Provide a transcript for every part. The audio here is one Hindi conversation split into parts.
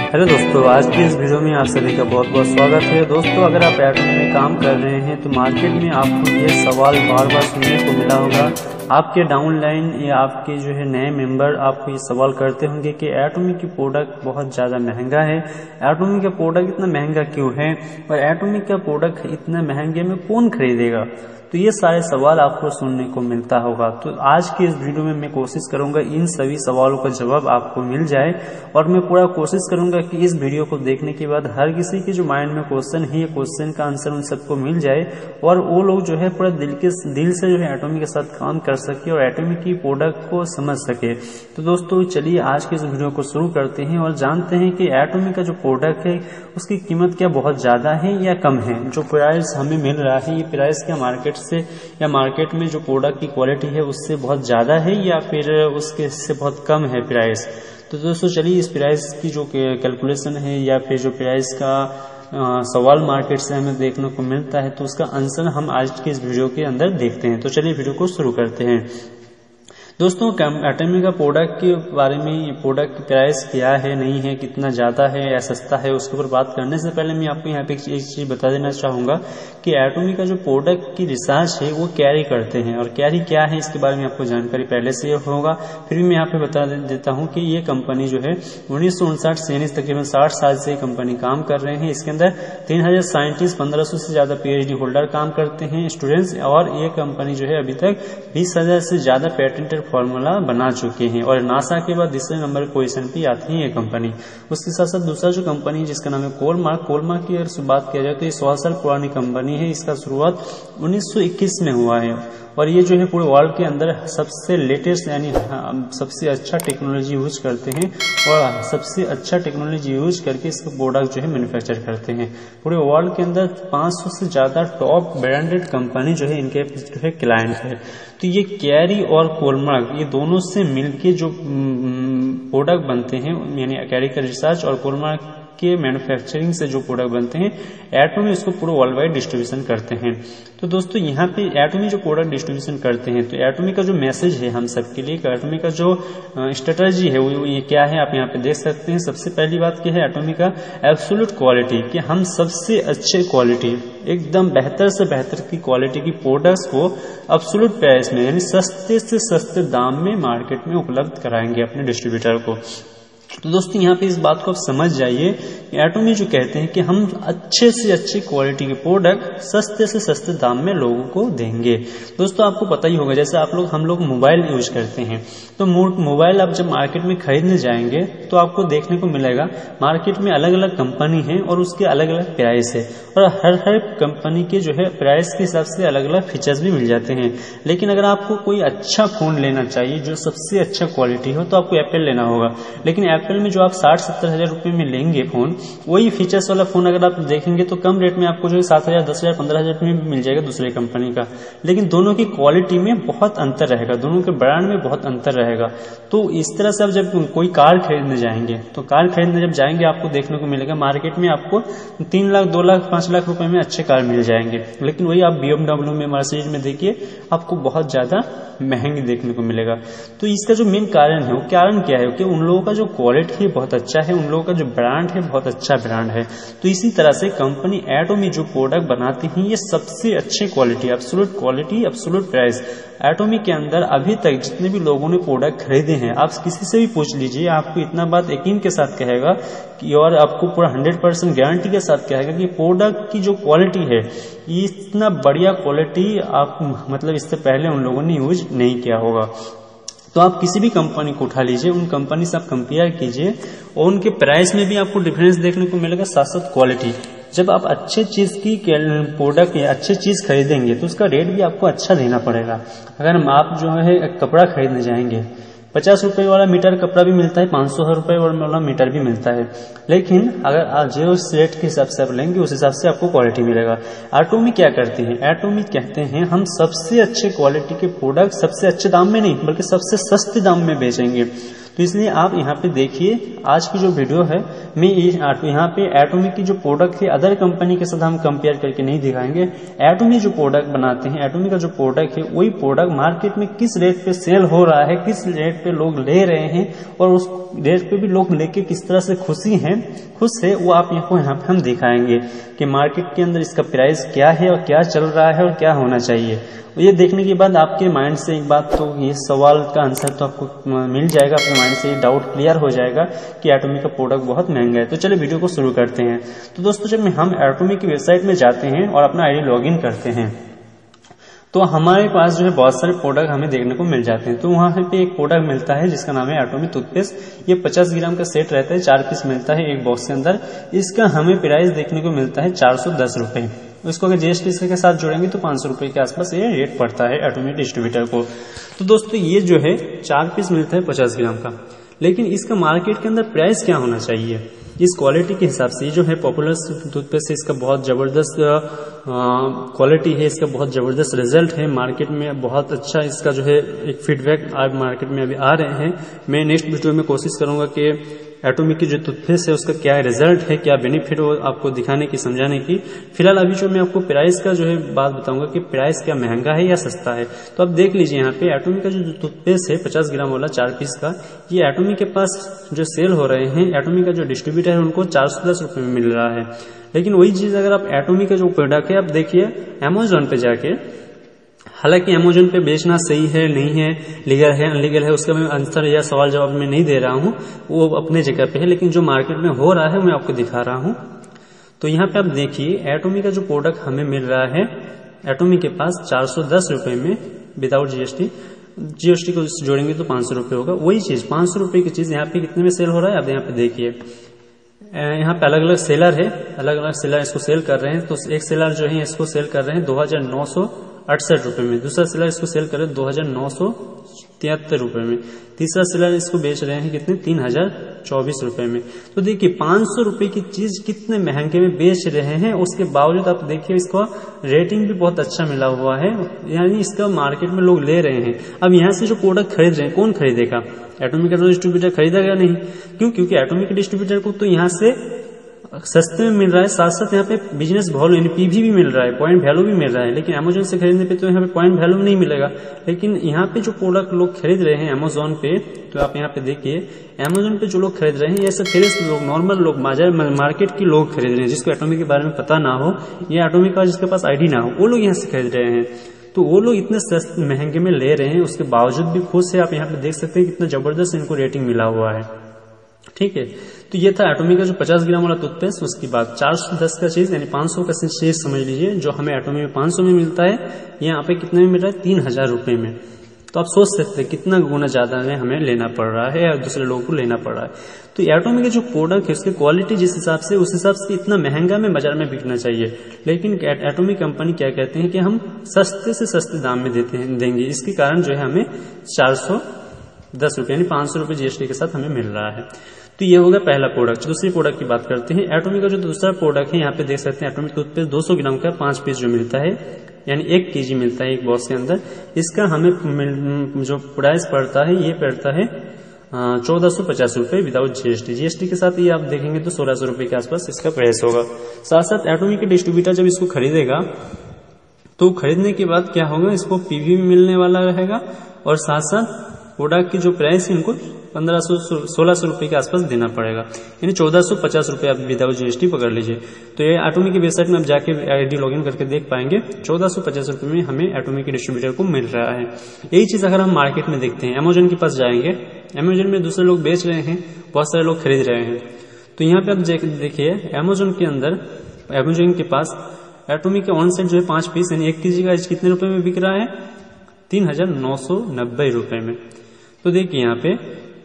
हेलो दोस्तों, आज की इस वीडियो में आप सभी का बहुत बहुत स्वागत है। दोस्तों, अगर आप एयरटेल में काम कर रहे हैं तो मार्केट में आपको ये सवाल बार बार सुनने को मिला होगा। आपके डाउनलाइन या आपके जो है नए मेंबर आपको ये सवाल करते होंगे कि एटॉमी की प्रोडक्ट बहुत ज़्यादा महंगा है, एटॉमी का प्रोडक्ट इतना महंगा क्यों है और एटॉमी का प्रोडक्ट इतना महंगे में कौन खरीदेगा। तो ये सारे सवाल आपको सुनने को मिलता होगा। तो आज की इस वीडियो में मैं कोशिश करूंगा इन सभी सवालों का जवाब आपको मिल जाए और मैं पूरा कोशिश करूंगा कि इस वीडियो को देखने के बाद हर किसी के जो माइंड में क्वेश्चन है, ये क्वेश्चन का आंसर उन सबको मिल जाए और वो लोग जो है पूरा दिल से जो है एटॉमी के साथ काम कर सके और एटॉमी की प्रोडक्ट को समझ सके। तो दोस्तों चलिए आज के इस वीडियो को शुरू करते हैं और जानते हैं कि एटॉमी का जो प्रोडक्ट है उसकी कीमत क्या बहुत ज्यादा है या कम है। जो प्राइस हमें मिल रहा है ये प्राइस क्या मार्केट से या मार्केट में जो प्रोडक्ट की क्वालिटी है उससे बहुत ज्यादा है या फिर उसके से बहुत कम है प्राइस। तो दोस्तों चलिए इस प्राइस की जो कैलकुलेशन है या फिर जो प्राइस का सवाल मार्केट से हमें देखने को मिलता है तो उसका आंसर हम आज के इस वीडियो के अंदर देखते हैं। तो चलिए वीडियो को शुरू करते हैं। दोस्तों एटॉमी का प्रोडक्ट के बारे में, प्रोडक्ट की प्राइस क्या है, नहीं है, कितना ज़्यादा है या सस्ता है, उसके ऊपर बात करने से पहले मैं आपको यहाँ पे एक चीज़ बता देना चाहूँगा कि एटॉमी का जो प्रोडक्ट की रिसर्च है वो कैरी करते हैं और कैरी क्या है इसके बारे में आपको जानकारी पहले से होगा। फिर भी मैं यहाँ पे बता देता हूँ कि ये कंपनी जो है 1959 से यानी तकरीबन 60 साल से कंपनी काम कर रहे हैं। इसके अंदर 3000 साइंटिस्ट, 1500 से ज़्यादा PhD होल्डर काम करते हैं स्टूडेंट्स, और ये कंपनी जो है अभी तक 20,000 से ज़्यादा पेटेंटेड फॉर्मूला बना चुके हैं और नासा के बाद दूसरे नंबर पोजीशन पे आती है ये कंपनी। उसके साथ साथ दूसरा जो कंपनी जिसका नाम है कोलमार्क की अगर बात किया जाए तो ये 100 साल पुरानी कंपनी है। इसका शुरुआत 1921 में हुआ है और ये जो है पूरे वर्ल्ड के अंदर सबसे लेटेस्ट यानी सबसे अच्छा टेक्नोलॉजी यूज करते हैं और सबसे अच्छा टेक्नोलॉजी यूज करके इसका प्रोडक्ट जो है मैन्युफैक्चर करते हैं। पूरे वर्ल्ड के अंदर 500 से ज्यादा टॉप ब्रांडेड कंपनी जो है इनके जो है क्लाइंट है। तो ये कैरी और कोलमार्क ये दोनों से मिलके जो प्रोडक्ट बनते हैं यानी कैरी का रिसर्च और कोलमार्क के मैन्युफैक्चरिंग से जो प्रोडक्ट बनते हैं एटॉमी उसको पूरा वर्ल्ड वाइड डिस्ट्रीब्यूशन करते हैं। तो दोस्तों यहाँ पे एटॉमी जो प्रोडक्ट डिस्ट्रीब्यूशन करते हैं तो एटॉमी का जो मैसेज है हम सबके लिए, एटॉमी का जो स्ट्रेटजी है वो ये क्या है आप यहाँ पे देख सकते हैं। सबसे पहली बात क्या है एटॉमी का एब्सोल्यूट क्वालिटी, कि हम सबसे अच्छे क्वालिटी एकदम बेहतर से बेहतर की क्वालिटी की प्रोडक्ट्स को एब्सोल्यूट प्राइस में यानी सस्ते से सस्ते दाम में मार्केट में उपलब्ध कराएंगे अपने डिस्ट्रीब्यूटर को। तो दोस्तों यहाँ पे इस बात को आप समझ जाइए, एटॉमी जो कहते हैं कि हम अच्छे से अच्छी क्वालिटी के प्रोडक्ट सस्ते से सस्ते दाम में लोगों को देंगे। दोस्तों आपको पता ही होगा जैसे हम लोग मोबाइल यूज करते हैं तो मोबाइल आप जब मार्केट में खरीदने जाएंगे तो आपको देखने को मिलेगा मार्केट में अलग अलग कंपनी है और उसके अलग अलग प्राइस है और हर कंपनी के जो है प्राइस के हिसाब से अलग अलग फीचर्स भी मिल जाते हैं। लेकिन अगर आपको कोई अच्छा फोन लेना चाहिए जो सबसे अच्छा क्वालिटी हो तो आपको एप्पल लेना होगा। लेकिन एप्पल में जो आप 60-70 हजार रुपए में लेंगे फोन, वही फीचर्स वाला फोन अगर आप देखेंगे तो कम रेट में आपको जो है 7,000, 10,000, 15,000 में मिल जाएगा दूसरे कंपनी का। लेकिन दोनों की क्वालिटी में बहुत अंतर रहेगा, दोनों के ब्रांड में बहुत अंतर रहेगा। तो इस तरह से आप जब कोई कार खरीदने जाएंगे तो कार खरीदने जब जाएंगे आपको देखने को मिलेगा मार्केट में आपको 3 लाख, 2 लाख, 5 लाख रुपए में अच्छे कार मिल जाएंगे। लेकिन वही आप BMW में, मर्सिडीज में देखिए आपको बहुत ज्यादा महंगी देखने को मिलेगा। तो इसका जो मेन कारण है वो कारण क्या है कि उन लोगों का जो क्वालिटी है बहुत अच्छा है, उन लोगों का जो ब्रांड है बहुत अच्छा ब्रांड है। तो इसी तरह से कंपनी एटॉमी जो प्रोडक्ट बनाती है ये सबसे अच्छे quality, absolute quality, absolute price. Atomy के अंदर अभी तक जितने भी लोगों ने प्रोडक्ट खरीदे हैं आप किसी से भी पूछ लीजिए, आपको इतना बात यकीन के साथ कहेगा कि और आपको पूरा 100% गारंटी के साथ कहेगा कि प्रोडक्ट की जो क्वालिटी है इतना बढ़िया क्वालिटी आप मतलब इससे पहले उन लोगों ने यूज नहीं किया होगा। तो आप किसी भी कंपनी को उठा लीजिए, उन कंपनी से आप कंपेयर कीजिए और उनके प्राइस में भी आपको डिफरेंस देखने को मिलेगा, साथ साथ क्वालिटी। जब आप अच्छे चीज की प्रोडक्ट या अच्छे चीज खरीदेंगे तो उसका रेट भी आपको अच्छा देना पड़ेगा। अगर आप जो है कपड़ा खरीदने जाएंगे 50 रुपए वाला मीटर कपड़ा भी मिलता है, 500 रुपए वाला मीटर भी मिलता है, लेकिन अगर आप जो रेट के हिसाब से आप लेंगे उस हिसाब से आपको क्वालिटी मिलेगा। एटॉमी क्या करती है, एटॉमी कहते हैं हम सबसे अच्छे क्वालिटी के प्रोडक्ट सबसे अच्छे दाम में नहीं बल्कि सबसे सस्ते दाम में बेचेंगे। तो तो इसलिए आप यहाँ पे देखिए, आज की जो वीडियो है मैं यहाँ पे एटॉमिक की जो प्रोडक्ट है अदर कंपनी के साथ हम कंपेयर करके नहीं दिखाएंगे। एटॉमिक जो प्रोडक्ट बनाते हैं, एटॉमिक का जो प्रोडक्ट है वही प्रोडक्ट मार्केट में किस रेट पे सेल हो रहा है, किस रेट पे लोग ले रहे हैं और उस रेट पे भी लोग लेके किस तरह से खुश है, वो आप यहाँ पे हम दिखाएंगे कि मार्केट के अंदर इसका प्राइस क्या है और क्या चल रहा है और क्या होना चाहिए। ये देखने के बाद आपके माइंड से एक बात तो ये सवाल का आंसर तो आपको मिल जाएगा, अपने माइंड से ये डाउट क्लियर हो जाएगा कि एटॉमिक का प्रोडक्ट बहुत महंगा है। तो चलिए वीडियो को शुरू करते हैं। तो दोस्तों जब हम एटॉमिक की वेबसाइट में जाते हैं और अपना आईडी लॉगिन करते हैं तो हमारे पास जो है बहुत सारे प्रोडक्ट हमें देखने को मिल जाते हैं। तो वहाँ पे एक प्रोडक्ट मिलता है जिसका नाम है एटॉमिक टूथपेस्ट। ये 50 ग्राम का सेट रहता है, 4 पीस मिलता है एक बॉक्स के अंदर। इसका हमें प्राइस देखने को मिलता है 410 रुपए। इसको अगर जीएसटी के साथ जोड़ेंगे तो 500 रुपए के आसपास ये रेट पड़ता है एटॉमिक डिस्ट्रीब्यूटर को। तो दोस्तों ये जो है 4 पीस मिलता है 50 ग्राम का, लेकिन इसका मार्केट के अंदर प्राइस क्या होना चाहिए इस क्वालिटी के हिसाब से। ये जो है पॉपुलर टूथपेस्ट है, इसका बहुत जबरदस्त क्वालिटी है, इसका बहुत जबरदस्त रिजल्ट है, मार्केट में बहुत अच्छा इसका जो है एक फीडबैक आज मार्केट में अभी आ रहे हैं। मैं नेक्स्ट वीडियो में कोशिश करूंगा कि एटॉमिक की जो टूथपेस्ट है उसका क्या रिजल्ट है, क्या बेनिफिट हो आपको दिखाने की, समझाने की। फिलहाल अभी जो मैं आपको प्राइस का जो है बात बताऊंगा कि प्राइस क्या महंगा है या सस्ता है। तो आप देख लीजिए यहाँ पे एटॉमिक का जो टूथपेस्ट है 50 ग्राम वाला 4 पीस का, ये एटॉमिक के पास जो सेल हो रहे हैं, एटॉमिक का जो डिस्ट्रीब्यूटर है उनको 410 रुपए में मिल रहा है। लेकिन वही चीज अगर आप एटॉमिक का जो प्रोडक्ट है आप देखिए अमेजोन पे जाके, हालांकि अमेजोन पे बेचना सही है नहीं है, लीगल है अनलीगल है, उसका मैं आंसर या सवाल जवाब में नहीं दे रहा हूं, वो अपने जगह पे है, लेकिन जो मार्केट में हो रहा है मैं आपको दिखा रहा हूं। तो यहाँ पे आप देखिए एटॉमिक का जो प्रोडक्ट हमें मिल रहा है, एटॉमिक के पास 410 रुपए में विदाउट जीएसटी को जोड़ेंगे तो 500 रुपए होगा। वही चीज 500 रुपए की चीज यहाँ पे कितने में सेल हो रहा है आप यहाँ पे देखिए। यहाँ पे अलग अलग सेलर है, अलग अलग सेलर इसको सेल कर रहे हैं। तो एक सेलर जो है इसको सेल कर रहे हैं 2968 रुपए में, दूसरा सेलर इसको सेल कर रहे हैं 2973 रुपए में, तीसरा सेलर इसको बेच रहे हैं कितने 3024 रुपए में। तो देखिए 500 रुपए की चीज कितने महंगे में बेच रहे हैं, उसके बावजूद आप देखिए इसको रेटिंग भी बहुत अच्छा मिला हुआ है, यानी इसका मार्केट में लोग ले रहे हैं। अब यहाँ से जो प्रोडक्ट खरीद रहे हैं कौन खरीदेगा, एटॉमिक का डिस्ट्रीब्यूटर खरीदेगा नहीं। क्यों? क्योंकि एटॉमिक के डिस्ट्रीब्यूटर को तो यहाँ से सस्ते में मिल रहा है, साथ साथ यहाँ पे बिजनेस वैल्यू यानी पीवी भी मिल रहा है, पॉइंट वैल्यू भी मिल रहा है। लेकिन अमेजोन से खरीदने पे तो यहाँ पे पॉइंट वैल्यू नहीं मिलेगा। लेकिन यहाँ पे जो प्रोडक्ट लोग खरीद रहे हैं अमेजोन पे, तो आप यहाँ पे देखिए अमेजोन पे जो लोग खरीद रहे हैं ये सब फ्रेश लोग, नॉर्मल लोग, मार्केट के लोग खरीद रहे हैं, जिसको एटॉमिक के बारे में पता ना हो या एटॉमिक का जिसके पास आईडी ना हो, वो लोग यहाँ से खरीद रहे हैं। तो वो लोग इतने सस्ते महंगे में ले रहे हैं, उसके बावजूद भी खुश है। आप यहाँ पे देख सकते हैं कितना जबरदस्त इनको रेटिंग मिला हुआ है। ठीक है, तो ये था एटॉमिक का जो 50 ग्राम वाला टूथपेस्ट। उसके बाद 410 का चीज यानी 500 का चीज समझ लीजिए, जो हमें एटॉमिक में 500 में मिलता है, यहाँ पे कितने में मिल रहा है 3000 रुपए में। तो आप सोच सकते हैं कितना गुना ज्यादा में हमें लेना पड़ रहा है या दूसरे लोगों को लेना पड़ रहा है। तो एटॉमिक के जो प्रोडक्ट है उसकी क्वालिटी जिस हिसाब से, उस हिसाब से इतना महंगा में बाजार में बिकना चाहिए। लेकिन एटॉमिक कंपनी क्या कहते हैं कि हम सस्ते से सस्ते दाम में देंगे, इसके कारण जो है हमें 410 रुपए यानी 500 रुपए जीएसटी के साथ हमें मिल रहा है। तो ये होगा पहला प्रोडक्ट। दूसरी प्रोडक्ट की बात करते हैं। एटॉमिक का जो दूसरा प्रोडक्ट है यहाँ पे देख सकते हैं एटॉमिक टूथपेस्ट 200 ग्राम का 5 पीस जो मिलता है, यानी 1 kg मिलता है एक बॉक्स के अंदर। इसका हमें जो प्राइस पड़ता है ये पड़ता है 1450 रुपए विदाउट जीएसटी। जीएसटी के साथ ये आप देखेंगे तो 1600 रुपए के आसपास इसका प्राइस होगा। साथ साथ एटॉमिक के डिस्ट्रीब्यूटर जब इसको खरीदेगा तो खरीदने के बाद क्या होगा, इसको पीवी भी मिलने वाला रहेगा और साथ साथ प्रोडक्ट की जो प्राइस है इनको 1600 रुपए के आसपास देना पड़ेगा, यानी 1450 रुपए आप विदाउट जीएसटी पकड़ लीजिए। तो ये एटॉमिक की वेबसाइट में आप जाके आईडी लॉगिन करके देख पाएंगे 1450 रुपए में हमें एटॉमिक के डिस्ट्रीब्यूटर को मिल रहा है। यही चीज अगर हम मार्केट में देखते हैं, अमेजोन के पास जाएंगे, अमेजोन में दूसरे लोग बेच रहे हैं, बहुत सारे लोग खरीद रहे हैं। तो यहाँ पे आप देखिए अमेजोन के अंदर, अमेजोन के पास एटॉमिक के ऑन सेट जो है 5 पीस यानी 1 kg का कितने रुपए में बिक रहा है 3990 रुपए में। तो देखिए यहाँ पे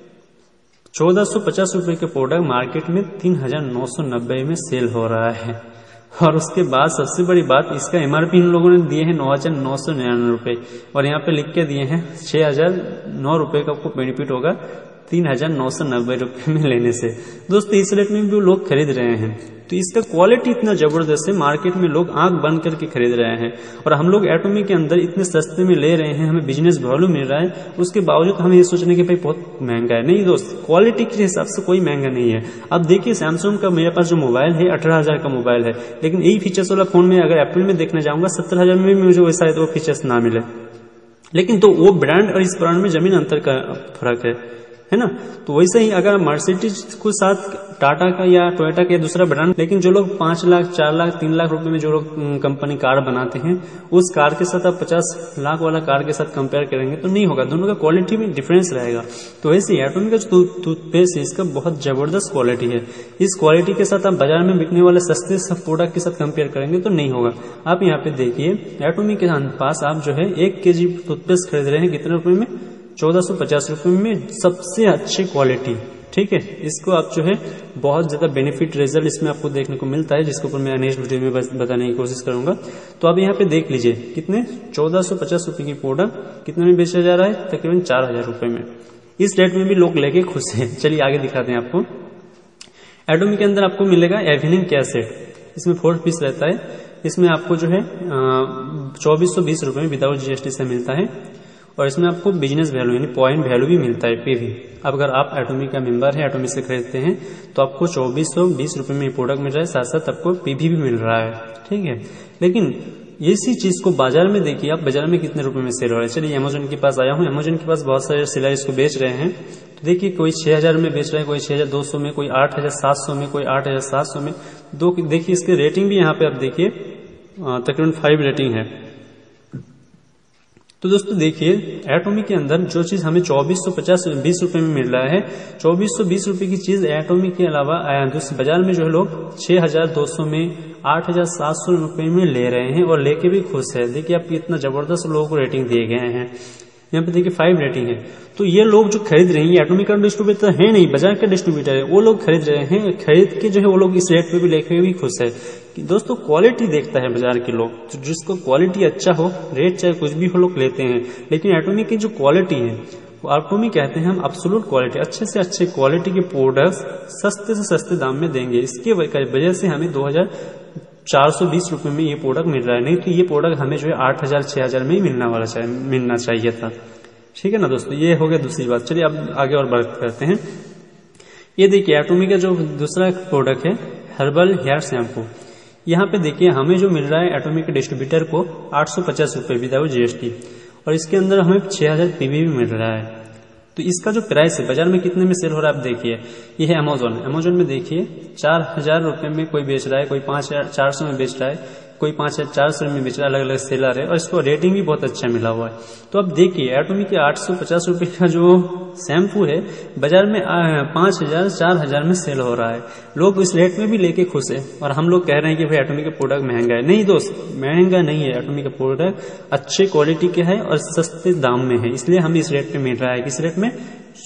1450 रुपए के प्रोडक्ट मार्केट में 3990 में सेल हो रहा है। और उसके बाद सबसे बड़ी बात, इसका एमआरपी इन लोगों ने दिए हैं 9999 रुपए और यहाँ पे लिख के दिए हैं 6009 रुपए का आपको बेनिफिट होगा 3,990 रुपये में लेने से। दोस्तों इस रेट में भी लोग खरीद रहे हैं, तो इसका क्वालिटी इतना जबरदस्त है, मार्केट में लोग आंख बंद करके खरीद रहे हैं। और हम लोग एटॉमी के अंदर इतने सस्ते में ले रहे हैं, हमें बिजनेस वैल्यू मिल रहा है, उसके बावजूद हमें ये सोचने कि भाई बहुत महंगा है। नहीं दोस्त, क्वालिटी के हिसाब से कोई महंगा नहीं है। अब देखिए सैमसंग का मेरे पास जो मोबाइल है 18,000 का मोबाइल है, लेकिन यही फीचर्स वाला फोन में अगर एप्पल में देखने जाऊंगा 70,000 में भी मुझे वैसा वो फीचर्स ना मिले। लेकिन तो वो ब्रांड और इस ब्रांड में जमीन अंतर का फर्क है ना। तो वैसे ही अगर मर्सिडीज को साथ टाटा का या टोयोटा का दूसरा ब्रांड, लेकिन जो लोग 5 लाख 4 लाख 3 लाख रुपए में जो लोग कंपनी कार बनाते हैं, उस कार के साथ आप 50 लाख वाला कार के साथ कंपेयर करेंगे तो नहीं होगा, दोनों का क्वालिटी में डिफरेंस रहेगा। तो वैसे ही एटॉमी का जो टूथपेस्ट है इसका बहुत जबरदस्त क्वालिटी है। इस क्वालिटी के साथ आप बाजार में बिकने वाले सस्ते सब प्रोडक्ट के साथ कंपेयर करेंगे तो नहीं होगा। आप यहाँ पे देखिए एटॉमी के पास आप जो है 1 kg टूथपेस्ट खरीद रहे हैं कितने रुपए में, 1450 रुपए में, सबसे अच्छी क्वालिटी। ठीक है, इसको आप जो है बहुत ज्यादा बेनिफिट रिजल्ट इसमें आपको देखने को मिलता है, जिसके ऊपर मैं नेक्स्ट वीडियो में बताने की कोशिश करूंगा। तो आप यहाँ पे देख लीजिए कितने 1450 रुपए की प्रोडक्ट कितने में बेचा जा रहा है, तकरीबन 4,000 रुपए में। इस रेट में भी लोग लेके खुश हैं। चलिए आगे दिखाते हैं आपको। एटॉमी के अंदर आपको मिलेगा इवनिंग कैसेट, इसमें 4 पीस रहता है। इसमें आपको जो है 2420 रुपए में विदाउट जीएसटी से मिलता है, और इसमें आपको बिजनेस वैल्यू यानी पॉइंट वैल्यू भी मिलता है पीवी। अब अगर आप एटॉमी का मेंबर है, एटॉमी से खरीदते हैं, तो आपको 2420 रुपए में प्रोडक्ट मिल रहा है, साथ साथ आपको पीवी भी मिल रहा है। ठीक है, लेकिन इसी चीज को बाजार में देखिए आप, बाजार में कितने रुपए में सेल हो रहा है। चलिए अमेजोन के पास आया हूँ, अमेजोन के पास बहुत सारे सिलाई इसको बेच रहे हैं। तो देखिए कोई 6,000 में बेच रहा है, कोई 6,200 में, कोई 8,700 में, कोई 8,700 में। देखिए इसके रेटिंग भी यहाँ पे आप देखिए तकरीबन 5 रेटिंग है। तो दोस्तों देखिए एटॉमी के अंदर जो चीज हमें 2420 रुपए में मिल रहा है, 2420 रुपए की चीज एटॉमी के अलावा बाजार में जो है लोग 6,200 में, 8,700 रुपए में ले रहे हैं और लेके भी खुश है। देखिए आप इतना जबरदस्त लोगों को रेटिंग दिए गए हैं। यहाँ पे देखिए 5 रेटिंग है। तो ये लोग जो खरीद रहे हैं, ये एटॉमी का डिस्ट्रीब्यूटर है नहीं, बाजार का डिस्ट्रीब्यूटर है, वो लोग खरीद रहे हैं, खरीद के जो है वो लोग इस रेट पे भी लेके भी खुश है। कि दोस्तों क्वालिटी देखता है बाजार के लोग, तो जिसको क्वालिटी अच्छा हो, रेट चाहे कुछ भी हो, लोग लेते हैं। लेकिन एटॉमी की जो क्वालिटी है, एटॉमी कहते हैं हम एब्सोल्यूट क्वालिटी, अच्छे से अच्छे क्वालिटी के प्रोडक्ट्स सस्ते से सस्ते दाम में देंगे। इसके वजह से हमें 2,420 रुपए में ये प्रोडक्ट मिल रहा है, नहीं तो ये प्रोडक्ट हमें जो है 8,000 6,000 में ही मिलना चाहिए था। ठीक है ना दोस्तों, ये हो गया दूसरी बात। चलिए अब आगे और बात करते हैं। ये देखिए एटॉमी का जो दूसरा प्रोडक्ट है हर्बल हेयर शैम्पू, यहाँ पे देखिए हमें जो मिल रहा है एटॉमी के डिस्ट्रीब्यूटर को 850 रुपए विदाउट जीएसटी, और इसके अंदर हमें 6,000 पीवी भी मिल रहा है। तो इसका जो प्राइस है बाजार में कितने में सेल हो रहा है आप देखिए। ये है अमेजोन में देखिए 4,000 रुपए में कोई बेच रहा है, कोई 5,400 में बेच रहा है, कोई 5,400 में बेच रहा है, अलग अलग सेलर है, और इसको रेटिंग भी बहुत अच्छा मिला हुआ है। तो अब देखिए एटॉमी के 850 रुपए का जो शैम्पू है बाजार में 5,000 4,000 में सेल हो रहा है। लोग इस रेट में भी लेके खुश है, और हम लोग कह रहे हैं कि भाई एटॉमी का प्रोडक्ट महंगा है। नहीं दोस्त, महंगा नहीं है, एटॉमी का प्रोडक्ट अच्छे क्वालिटी के है और सस्ते दाम में है, इसलिए हमें इस रेट पे मिल रहा है। किस रेट में?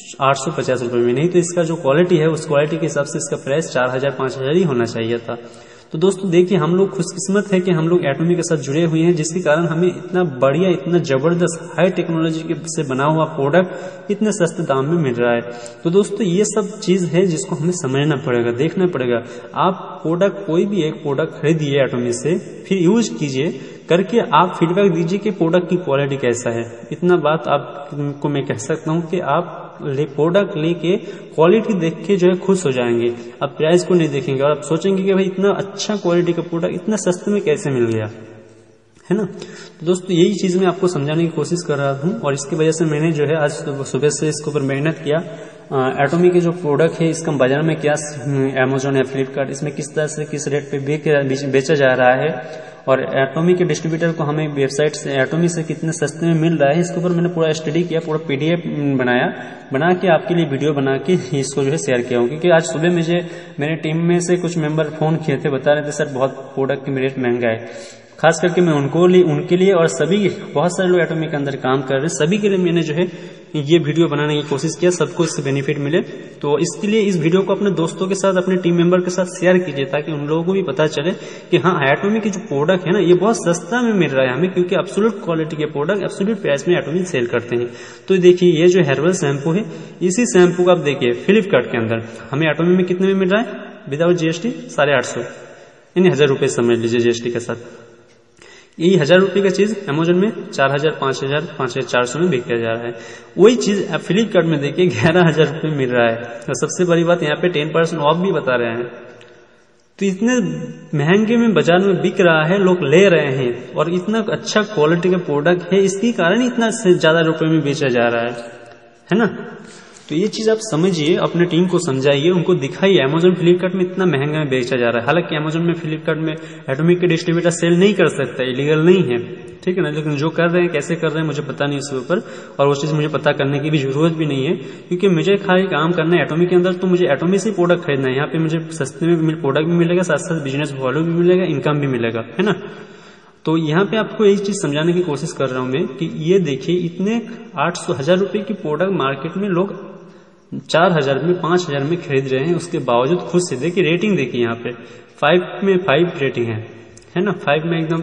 850 रुपए में। नहीं तो इसका जो क्वालिटी है उस क्वालिटी के हिसाब से इसका प्राइस 4,000 5,000 ही होना चाहिए था। तो दोस्तों देखिए हम लोग खुशकिस्मत है कि हम लोग एटॉमी के साथ जुड़े हुए हैं, जिसके कारण हमें इतना बढ़िया, इतना जबरदस्त हाई टेक्नोलॉजी से बना हुआ प्रोडक्ट इतने सस्ते दाम में मिल रहा है। तो दोस्तों ये सब चीज है जिसको हमें समझना पड़ेगा, देखना पड़ेगा। आप प्रोडक्ट कोई भी एक प्रोडक्ट खरीदिए एटॉमी से, फिर यूज कीजिए, करके आप फीडबैक दीजिए कि प्रोडक्ट की क्वालिटी कैसा है। इतना बात आपको मैं कह सकता हूँ कि आप प्रोडक्ट लेके क्वालिटी देख के जो है खुश हो जाएंगे, आप प्राइस को नहीं देखेंगे और आप सोचेंगे कि भाई इतना अच्छा क्वालिटी का प्रोडक्ट इतना सस्ते में कैसे मिल गया, है ना। तो दोस्तों यही चीज मैं आपको समझाने की कोशिश कर रहा हूँ, और इसकी वजह से मैंने जो है आज सुबह से इसके ऊपर मेहनत किया। एटॉमी के जो प्रोडक्ट है इसका बाजार में क्या अमेजोन या फ्लिपकार्ट इसमें किस तरह से किस रेट पे बेचा जा रहा है, और एटॉमी के डिस्ट्रीब्यूटर को हमें वेबसाइट से एटॉमी से कितने सस्ते में मिल रहा है, इसके ऊपर मैंने पूरा स्टडी किया, पूरा पीडीएफ बना के आपके लिए वीडियो बना के इसको जो है शेयर किया हूँ। क्योंकि आज सुबह मुझे मेरे टीम में से कुछ मेंबर फोन किए थे, बता रहे थे सर बहुत प्रोडक्ट की रेट महंगा है। खास करके मैं उनके लिए और सभी बहुत सारे लोग एटॉमी के अंदर काम कर रहे हैं, सभी के लिए मैंने जो है ये वीडियो बनाने की कोशिश किया, सबको इससे बेनिफिट मिले। तो इसके लिए इस वीडियो को अपने दोस्तों के साथ, अपने टीम मेंबर के साथ शेयर कीजिए, ताकि उन लोगों को भी पता चले कि हाँ, एटॉमिक की जो प्रोडक्ट है ना, ये बहुत सस्ता में मिल रहा है हमें, क्योंकि एब्सोल्यूट क्वालिटी के प्रोडक्ट एब्सोल्यूट प्राइस में एटॉमिक सेल करते हैं। तो देखिए, ये जो हेर्बल शैम्पू है, इसी शैम्पू को आप देखिए फ्लिपकार्ट के अंदर हमें एटॉमिक में कितने में मिल रहा है विदाउट जीएसटी? 850, यानी 1000 रुपये समझ लीजिए जीएसटी के साथ। यही 1000 रुपये का चीज अमेजोन में 4000, 5000, 5400 में बिका जा रहा है। वही चीज आप फ्लिपकार्ट में देखिए 11000 रुपये मिल रहा है। और सबसे बड़ी बात, यहाँ पे 10% ऑफ भी बता रहे हैं। तो इतने महंगे में बाजार में बिक रहा है, लोग ले रहे हैं, और इतना अच्छा क्वालिटी का प्रोडक्ट है, इसके कारण इतना ज्यादा रुपए में बेचा जा रहा है ना। तो ये चीज आप समझिए, अपने टीम को समझाइए, उनको दिखाइए अमेजोन फ्लिपकार्ट में इतना महंगा में बेचा जा रहा है। हालांकि अमेजोन में फ्लिपकार्ट में एटॉमिक के डिस्ट्रीब्यूटर सेल नहीं कर सकता, इलीगल नहीं है, ठीक है ना। लेकिन जो कर रहे हैं, कैसे कर रहे हैं मुझे पता नहीं इसके ऊपर, और वो चीज मुझे पता करने की भी जरूरत भी नहीं है, क्योंकि मुझे खाली काम करना है एटॉमिक के अंदर, तो मुझे एटॉमिक से प्रोडक्ट खरीदना है। यहाँ पे मुझे सस्ते में प्रोडक्ट भी मिलेगा, साथ साथ बिजनेस वैल्यू भी मिलेगा, इनकम भी मिलेगा, है ना। तो यहाँ पे आपको एक चीज समझाने की कोशिश कर रहा हूं मैं कि ये देखिए, इतने 800-1000 रुपए की प्रोडक्ट मार्केट में लोग 4000 में, 5000 में खरीद रहे हैं। उसके बावजूद खुद से देखिए, रेटिंग देखिए, यहाँ पे 5 में 5 रेटिंग है ना। 5 में एकदम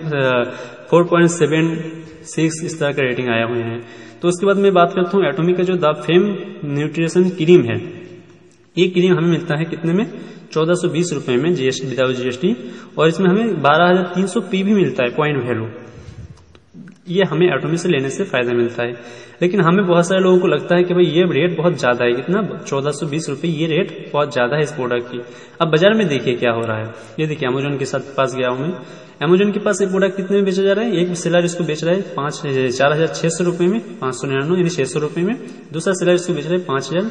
4.76 इस तरह का रेटिंग आया हुए हैं। तो उसके बाद मैं बात करता हूँ एटॉमिक का जो द फेम न्यूट्रिशन क्रीम है। ये क्रीम हमें मिलता है कितने में? 1420 रुपए में जीएसटी, विदाउट जीएसटी। और इसमें हमें 12300 पी भी मिलता है, पॉइंट वैल्यू। ये हमें एटॉमिक से लेने से फायदा मिलता है। लेकिन हमें बहुत सारे लोगों को लगता है कि भाई ये रेट बहुत ज्यादा है, कितना? 1420 रुपए, ये रेट बहुत ज्यादा है इस प्रोडक्ट की। अब बाजार में देखिए क्या हो रहा है। ये देखिए, अमेजोन के साथ पास गया हूं मैं। अमेजोन के पास ये प्रोडक्ट कितने में बेचा जा रहा है? एक सेलर इसको बेच रहा है 4600 रुपए में, 599 यानी 600 रुपए में। दूसरा सेलर इसको बेच रहा है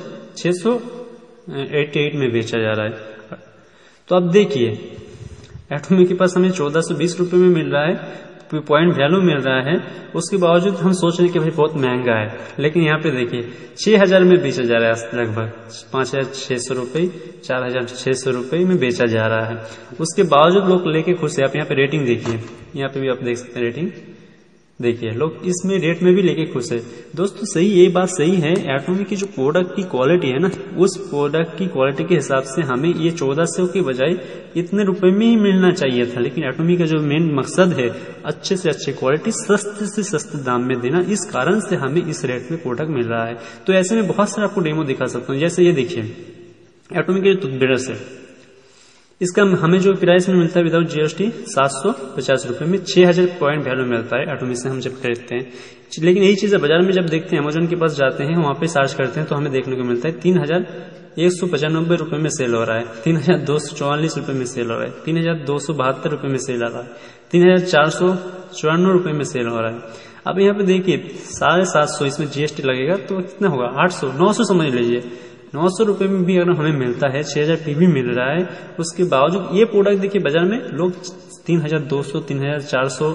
5688 में बेचा जा रहा है। तो अब देखिए, एटॉमिक के पास हमें 1420 रुपए में मिल रहा है, पॉइंट वैल्यू मिल रहा है, उसके बावजूद हम सोच रहे हैं कि भाई बहुत महंगा है। लेकिन यहाँ पे देखिए 6000 में बेचा जा रहा है, लगभग 5600 रुपये, 4600 रुपये में बेचा जा रहा है। उसके बावजूद लोग लेके खुश है। आप यहाँ पे रेटिंग देखिए, यहाँ पे भी आप देख सकते हैं रेटिंग देखिए, लोग इसमें रेट में भी लेके खुश है। दोस्तों सही, ये बात सही है, एटॉमिक की जो प्रोडक्ट की क्वालिटी है ना, उस प्रोडक्ट की क्वालिटी के हिसाब से हमें ये 1400 के बजाय इतने रुपए में ही मिलना चाहिए था। लेकिन एटॉमिक का जो मेन मकसद है, अच्छे से अच्छे क्वालिटी सस्ते से सस्ते दाम में देना, इस कारण से हमें इस रेट में प्रोडक्ट मिल रहा है। तो ऐसे में बहुत सारे आपको डेमो दिखा सकता हूँ। जैसे ये देखिए, एटॉमिक के जो टूथब्रश है, इसका हमें जो प्राइस में मिलता है विदाउट जीएसटी 750 रुपए में 6000 पॉइंट वैल्यू मिलता है एटॉमिक से हम जब खरीदते हैं। लेकिन यही चीज बाजार में जब देखते हैं, अमेजोन के पास जाते हैं, वहां पे सर्च करते हैं, तो हमें देखने को मिलता है 3195 रुपए में सेल हो रहा है, 3244 रुपए में सेल हो रहा है, 3272 रुपए में सेल हो रहा है, 3494 रुपए में सेल हो रहा है। अब यहाँ पे देखिए 750, इसमें जीएसटी लगेगा तो कितना होगा? 800, 900 समझ लीजिए। 900 रुपए में भी अगर हमें मिलता है, 6000 पी भी मिल रहा है, उसके बावजूद ये प्रोडक्ट देखिए बाजार में लोग 3200, 3400,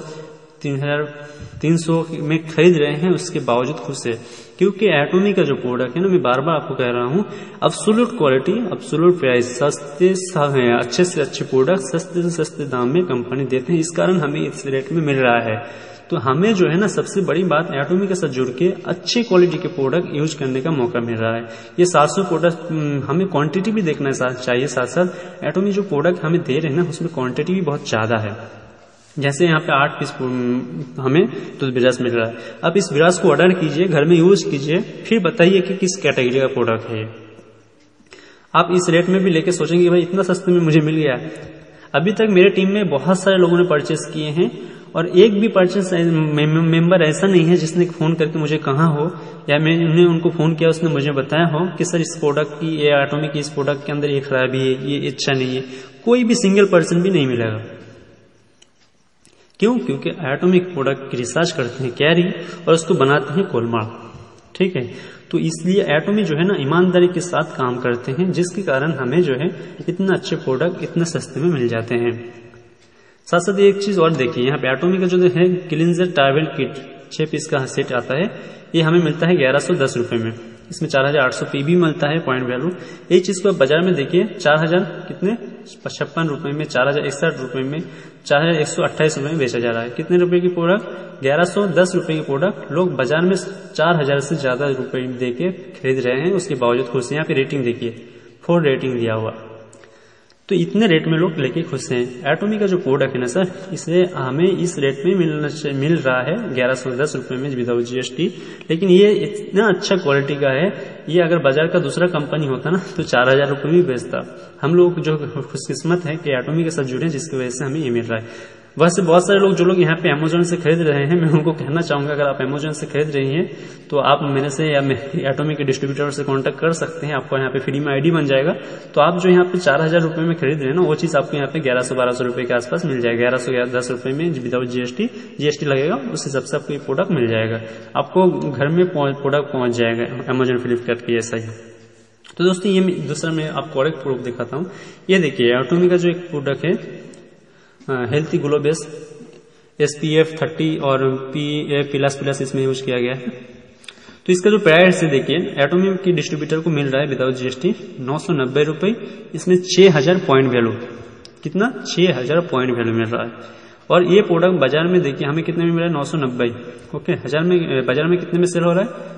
3300 में खरीद रहे हैं। उसके बावजूद खुश है, क्योंकि एटॉमिक का जो प्रोडक्ट है ना, मैं बार बार आपको कह रहा हूँ, एब्सोल्यूट क्वालिटी, एब्सोल्यूट प्राइस, सस्ते अच्छे से अच्छे प्रोडक्ट सस्ते से सस्ते दाम में कंपनी देते हैं। इस कारण हमें इस रेट में मिल रहा है। तो हमें जो है ना, सबसे बड़ी बात, एटॉमिक के साथ जुड़ के अच्छे क्वालिटी के प्रोडक्ट यूज करने का मौका मिल रहा है। ये 700 प्रोडक्ट, हमें क्वांटिटी भी देखना चाहिए साथ साथ। एटॉमिक जो प्रोडक्ट हमें दे रहे हैं ना, उसमें क्वांटिटी भी बहुत ज्यादा है। जैसे यहाँ पे 8 पीस हमें टूथब्रश मिल रहा है। अब इस ब्रश को ऑर्डर कीजिए, घर में यूज कीजिए, फिर बताइए कि किस कैटेगरी का प्रोडक्ट है ये। आप इस रेट में भी लेके सोचेंगे भाई इतना सस्ते में मुझे मिल गया। अभी तक मेरे टीम में बहुत सारे लोगों ने परचेस किए हैं, और एक भी परचेस मेंबर ऐसा नहीं है जिसने फोन करके मुझे कहा हो, या मैंने उनको फोन किया, उसने मुझे बताया हो कि सर इस प्रोडक्ट की, ये एटॉमिक की इस प्रोडक्ट के अंदर ये खराबी है, ये अच्छा नहीं है। कोई भी सिंगल पर्सन भी नहीं मिलेगा। क्यों? क्योंकि एटॉमिक प्रोडक्ट की रिसर्च करते हैं कैरी, और उसको बनाते हैं कोलमार, ठीक है। तो इसलिए एटॉमिक जो है ना, ईमानदारी के साथ काम करते हैं, जिसके कारण हमें जो है इतना अच्छे प्रोडक्ट इतने सस्ते में मिल जाते हैं। साथ साथ एक चीज और देखिए, यहाँ पे एटॉमिक का जो है क्लींजर टॉवल किट 6 पीस का सेट आता है, ये हमें मिलता है 1110 रुपए में। इसमें 4800 भी मिलता है पॉइंट वैल्यू। यही चीज को आप बाजार में देखिए 4000 कितने 56 रुपए में, 4061 रुपए में, 4128 रुपए में बेचा जा रहा है। कितने रुपए की प्रोडक्ट? 1110 रुपए की प्रोडक्ट लोग बाजार में 4000 से ज्यादा रुपए दे के खरीद रहे हैं, उसके बावजूद खुश हैं। यहाँ पे रेटिंग देखिए 4 रेटिंग दिया हुआ, तो इतने रेट में लोग लेके खुश हैं। एटॉमी का जो प्रोडक्ट है ना सर, इसे हमें इस रेट में मिल रहा है 1110 रुपए में विदाउट जीएसटी, लेकिन ये इतना अच्छा क्वालिटी का है, ये अगर बाजार का दूसरा कंपनी होता ना तो 4000 रुपये भी बेचता। हम लोग जो खुशकिस्मत है कि एटॉमी के साथ जुड़े हैं, जिसकी वजह से हमें ये मिल रहा है। वैसे बहुत सारे लोग जो लोग यहाँ पे अमेजोन से खरीद रहे हैं, मैं उनको कहना चाहूंगा अगर आप अमेजोन से खरीद रही हैं तो आप मेरे से या एटॉमी के डिस्ट्रीब्यूटर से कांटेक्ट कर सकते हैं। आपको यहाँ पे फ्री में आईडी बन जाएगा, तो आप जो यहाँ पे 4000 रुपए में खरीद रहे हैं ना, वो चीज आपको यहाँ पे 1100-1200 रुपए के आसपास मिल जाएगा। 1110 रुपए में विदाउट जीएसटी लगेगा, उस हिसाब से आपको ये प्रोडक्ट मिल जाएगा, आपको घर में प्रोडक्ट पहुंच जाएगा अमेजोन फ्लिपकार्ट की। ऐसा ही तो दोस्तों ये दूसरा मैं आपको और एक प्रोडक्ट दिखाता हूँ। ये देखिए एटॉमी का जो एक प्रोडक्ट है हेल्थी ग्लो बेस SPF 30 और PA++ इसमें यूज किया गया है। तो इसका जो प्राइस है देखिए, एटॉमी की डिस्ट्रीब्यूटर को मिल रहा है विदाउट जीएसटी 990 रुपए। इसमें 6000 पॉइंट वैल्यू, कितना 6000 पॉइंट वैल्यू मिल रहा है। और ये प्रोडक्ट बाजार में देखिए हमें कितने में मिल रहा है? 990। ओके, बाजार में कितने में सेल हो रहा है?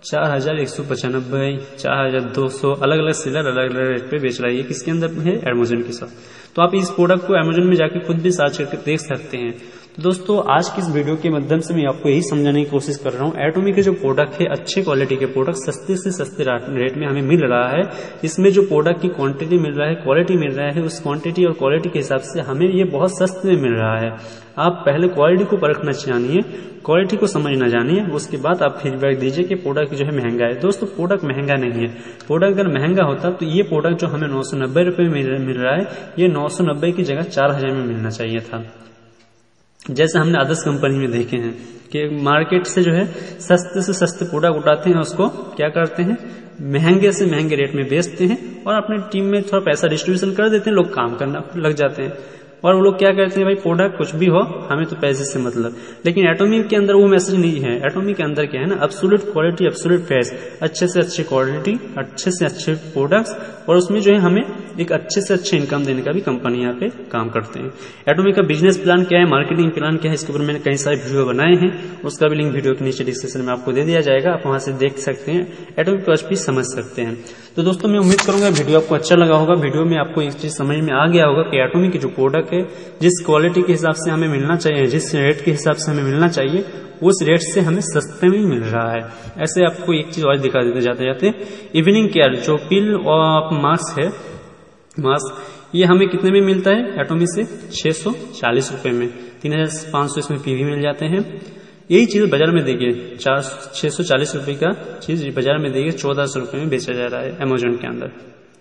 4195, 4200, अलग अलग सेलर अलग अलग रेट पे बेच रहा है। ये किसके अंदर है? अमेजोन के साथ। तो आप इस प्रोडक्ट को अमेजोन में जाके खुद भी सर्च करके देख सकते हैं। तो दोस्तों आज की इस वीडियो के माध्यम से मैं आपको यही समझाने की कोशिश कर रहा हूँ, एटॉमी के जो प्रोडक्ट है, अच्छे क्वालिटी के प्रोडक्ट सस्ते से सस्ते रेट में हमें मिल रहा है। इसमें जो प्रोडक्ट की क्वांटिटी मिल रहा है, क्वालिटी मिल रहा है, उस क्वांटिटी और क्वालिटी के हिसाब से हमें ये बहुत सस्ते में मिल रहा है। आप पहले क्वालिटी को परखना जानिए, क्वालिटी को समझना जानिए, उसके बाद आप फीडबैक दीजिए कि प्रोडक्ट जो है महंगा है। दोस्तों प्रोडक्ट महंगा नहीं है। प्रोडक्ट अगर महंगा होता तो ये प्रोडक्ट जो हमें 990 रुपए में मिल रहा है, ये 990 की जगह 4000 में मिलना चाहिए था। जैसे हमने अदर्स कंपनी में देखे हैं कि मार्केट से जो है सस्ते से सस्ते प्रोडक्ट उठाते हैं, उसको क्या करते हैं? महंगे से महंगे रेट में बेचते हैं और अपनी टीम में थोड़ा पैसा डिस्ट्रीब्यूशन कर देते हैं, लोग काम करना लग जाते हैं। और वो लोग क्या कहते हैं, भाई प्रोडक्ट कुछ भी हो, हमें तो पैसे से मतलब। लेकिन एटॉमी के अंदर वो मैसेज नहीं है। एटॉमी के अंदर क्या है ना, एब्सोल्यूट क्वालिटी, एब्सोल्यूट प्राइस, अच्छे से अच्छी क्वालिटी, अच्छे से अच्छे प्रोडक्ट्स, और उसमें जो है हमें एक अच्छे से अच्छे इनकम देने का भी कंपनी यहाँ पे काम करते हैं। एटॉमी का बिजनेस प्लान क्या है, मार्केटिंग प्लान क्या है, इसके ऊपर मैंने कई सारे वीडियो बनाए हैं, उसका भी लिंक वीडियो के नीचे डिस्क्रिप्शन में आपको दे दिया जाएगा, आप वहां से देख सकते हैं, एटॉमी का भी समझ सकते हैं। तो दोस्तों मैं उम्मीद करूंगा वीडियो आपको अच्छा लगा होगा। वीडियो में आपको एक चीज समझ में आ गया होगा कि एटॉमी की जो प्रोडक्ट है, जिस क्वालिटी के हिसाब से हमें मिलना चाहिए, जिस रेट के हिसाब से हमें मिलना चाहिए, उस रेट से हमें सस्ते में मिल रहा है। ऐसे आपको एक चीज और दिखा देते जाते जाते, इवनिंग केयर जो पिल और मास्क है, मास्क ये हमें कितने में मिलता है? एटॉमी से 640 रुपए में, 3500 इसमें पीवी मिल जाते हैं। यही चीज बाजार में देखिए 640 रुपए का चीज बाजार में देखिए 1400 रुपए में बेचा जा रहा है अमेजोन के अंदर।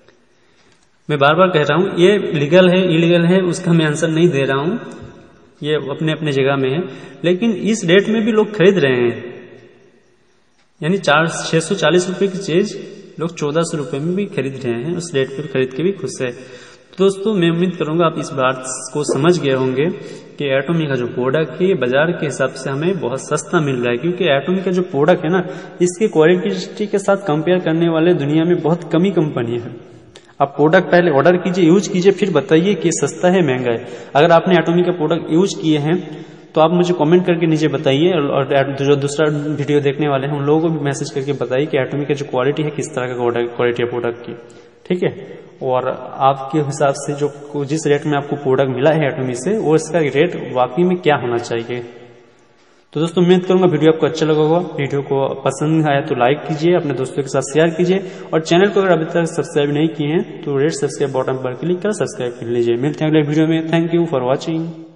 मैं बार बार कह रहा हूं ये लीगल है इलीगल है उसका मैं आंसर नहीं दे रहा हूं, ये अपने अपने जगह में है, लेकिन इस रेट में भी लोग खरीद रहे हैं। यानी 640 रुपए की चीज लोग 1400 रुपए में भी खरीद रहे हैं, उस रेट पर खरीद के भी खुश है। तो दोस्तों मैं उम्मीद करूंगा आप इस बात को समझ गए होंगे कि एटॉमी का जो प्रोडक्ट है बाजार के हिसाब से हमें बहुत सस्ता मिल रहा है, क्योंकि एटॉमी का जो प्रोडक्ट है ना, इसके क्वालिटी के साथ कंपेयर करने वाले दुनिया में बहुत कम ही कंपनी है। आप प्रोडक्ट पहले ऑर्डर कीजिए, यूज कीजिए, फिर बताइए कि सस्ता है महंगा है। अगर आपने एटॉमी का प्रोडक्ट यूज किए हैं तो आप मुझे कमेंट करके नीचे बताइए, और जो दूसरा वीडियो देखने वाले हैं उन लोगों को भी मैसेज करके बताइए कि एटॉमी का जो क्वालिटी है किस तरह का क्वालिटी है प्रोडक्ट की, ठीक है। और आपके हिसाब से जो जिस रेट में आपको प्रोडक्ट मिला है एटॉमी से, वो इसका रेट वाकई में क्या होना चाहिए। तो दोस्तों उम्मीद करूंगा वीडियो आपको अच्छा लगा होगा। वीडियो को पसंद आया तो लाइक कीजिए, अपने दोस्तों के साथ शेयर कीजिए, और चैनल को अगर अभी तक सब्सक्राइब नहीं किए हैं तो रेड सब्सक्राइब बटन पर क्लिक कर सब्सक्राइब कर लीजिए। मिलते हैं अगले वीडियो में। Thank you for watching.